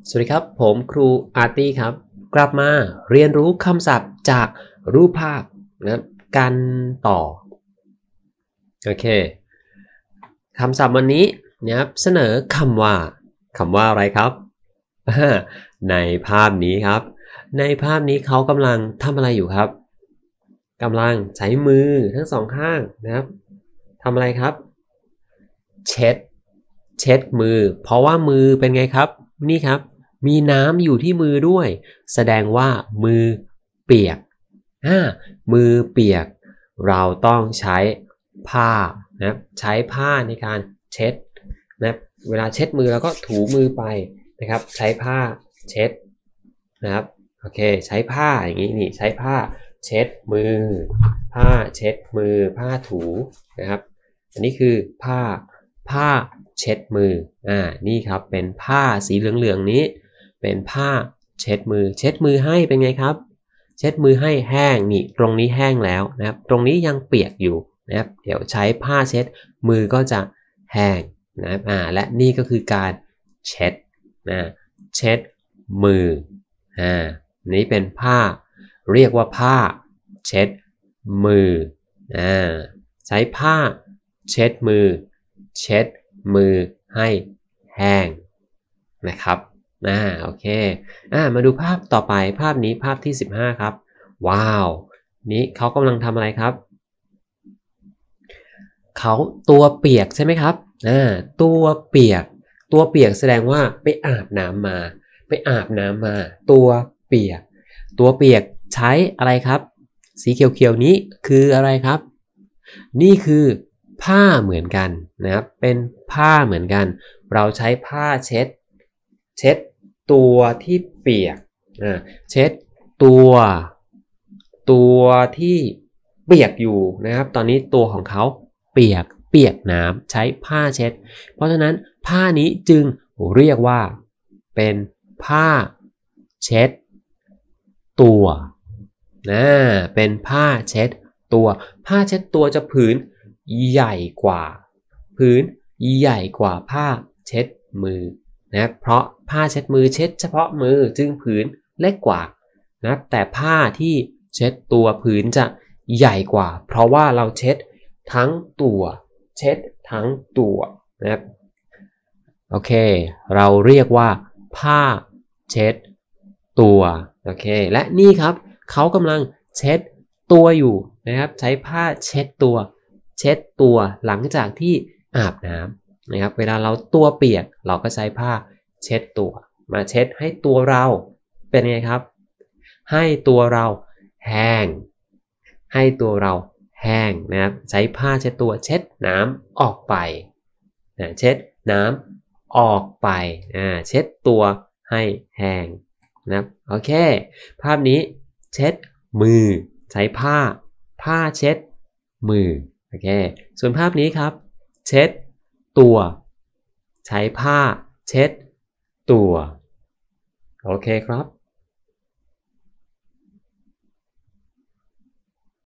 สวัสดีครับผมครูอาร์ตี้ครับกลับมาเรียนรู้คำศัพท์จากรูปภาพนะครับกันต่อโอเคคำศัพท์วันนี้นะครับเสนอคำว่าอะไรครับในภาพนี้ครับในภาพนี้เขากำลังทำอะไรอยู่ครับกำลังใช้มือทั้งสองข้างนะครับทำอะไรครับเช็ดมือเพราะว่ามือเป็นไงครับนี่ครับมีน้ำอยู่ที่มือด้วยแสดงว่ามือเปียกมือเปียกเราต้องใช้ผ้านะครับใช้ผ้าในการเช็ดนะเวลาเช็ดมือเราก็ถูมือไปนะครับใช้ผ้าเช็ดนะครับโอเคใช้ผ้าอย่างนี้นี่ใช้ผ้าเช็ดมือผ้าเช็ดมือผ้าถูนะครับอันนี้คือผ้าเช็ดมือนี่ครับเป็นผ้าสีเหลืองๆนี้เป็นผ้าเช็ดมือให้เป็นไงครับเช็ดมือให้แห้งนี่ตรงนี้แห้งแล้วนะครับตรงนี้ยังเปียกอยู่นะครับเดี๋ยวใช้ผ้าเช็ดมือก็จะแห้งนะครับและนี่ก็คือการเช็ดเช็ดมือนี้เป็นผ้าเรียกว่าผ้าเช็ดมือใช้ผ้าเช็ดมือให้แห้งนะครับโอเคมาดูภาพต่อไปภาพนี้ภาพที่15ครับว้าวนี้เขากำลังทำอะไรครับเขาตัวเปียกใช่ไหมครับตัวเปียกแสดงว่าไปอาบน้ำมาตัวเปียกใช้อะไรครับสีเขียวๆนี้คืออะไรครับนี่คือผ้าเหมือนกันนะครับเป็นผ้าเหมือนกันเราใช้ผ้าเช็ดตัวที่เปียกเช็ดตัวที่เปียกอยู่นะครับตอนนี้ตัวของเขาเปียกน้ำใช้ผ้าเช็ดเพราะฉะนั้นผ้านี้จึงเรียกว่าเป็นผ้าเช็ดตัวเป็นผ้าเช็ดตัวผ้าเช็ดตัวจะผืนใหญ่กว่าผ้าเช็ดมือนะเพราะผ้าเช็ดมือเช็ดเฉพาะมือจึงผืนเล็กกว่านะแต่ผ้าที่เช็ดตัวผืนจะใหญ่กว่าเพราะว่าเราเช็ดทั้งตัวนะครับโอเคเราเรียกว่าผ้าเช็ดตัวโอเคและนี่ครับเขากำลังเช็ดตัวอยู่นะครับใช้ผ้าเช็ดตัวหลังจากที่อาบน้ำนะครับเวลาเราตัวเปียกเราก็ใช้ผ้าเช็ดตัวมาเช็ดให้ตัวเราเป็นไงครับให้ตัวเราแห้งนะครับใช้ผ้าเช็ดตัวเช็ดน้ำออกไปเช็ดน้ำออกไปเช็ดตัวให้แห้งนะครับโอเคภาพนี้เช็ดมือใช้ผ้าเช็ดมือโอเคส่วนภาพนี้ครับเช็ดตัวใช้ผ้าเช็ดตัวโอเคครับ